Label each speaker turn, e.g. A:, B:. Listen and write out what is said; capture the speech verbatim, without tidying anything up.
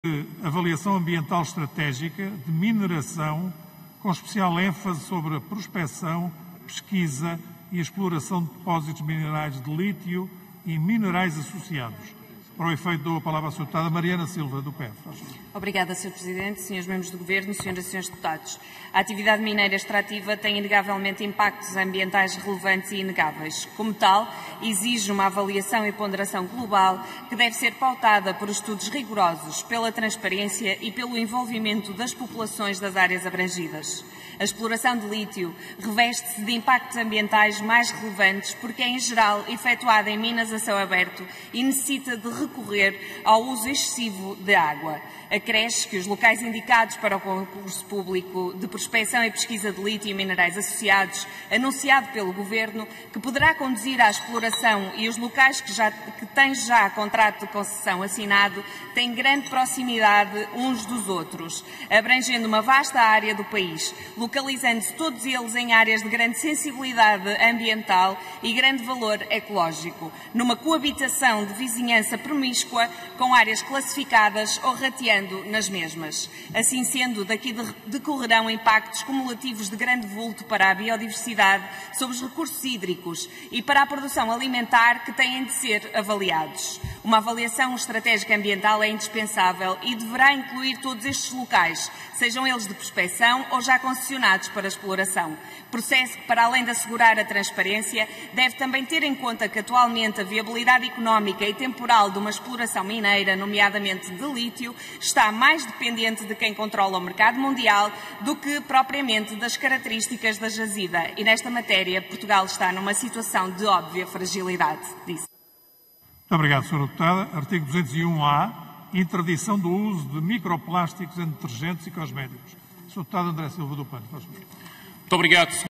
A: Avaliação ambiental estratégica de mineração, com especial ênfase sobre a prospecção, pesquisa e exploração de depósitos minerais de lítio e minerais associados. Para o efeito, dou a palavra à senhora deputada Mariana Silva, do P E F.
B: Obrigada, senhor Presidente, senhores membros do Governo, senhoras e senhores deputados. A atividade mineira extrativa tem inegavelmente impactos ambientais relevantes e inegáveis. Como tal, exige uma avaliação e ponderação global que deve ser pautada por estudos rigorosos, pela transparência e pelo envolvimento das populações das áreas abrangidas. A exploração de lítio reveste-se de impactos ambientais mais relevantes porque é, em geral, efetuada em minas a céu aberto e necessita de recorrer ao uso excessivo de água. Acresce que os locais indicados para o concurso público de prospecção e pesquisa de lítio e minerais associados, anunciado pelo Governo, que poderá conduzir à exploração, e os locais que, já, que têm já contrato de concessão assinado, têm grande proximidade uns dos outros, abrangendo uma vasta área do país, localizando-se todos eles em áreas de grande sensibilidade ambiental e grande valor ecológico, numa coabitação de vizinhança promíscua com áreas classificadas ou rateando nas mesmas. Assim sendo, daqui decorrerão impactos cumulativos de grande vulto para a biodiversidade sobre os recursos hídricos e para a produção alimentar que têm de ser avaliados. Uma avaliação estratégica ambiental é indispensável e deverá incluir todos estes locais, sejam eles de prospecção ou já concessionados para exploração. Processo que, para além de assegurar a transparência, deve também ter em conta que atualmente a viabilidade económica e temporal de uma exploração mineira, nomeadamente de lítio, está mais dependente de quem controla o mercado mundial do que propriamente das características da jazida. E nesta matéria, Portugal está numa situação de óbvia fragilidade. Disse.
A: Muito obrigado, senhora deputada. Artigo duzentos e um A. Interdição do uso de microplásticos em detergentes e cosméticos. senhor deputado André Silva do P A N.
C: Muito obrigado.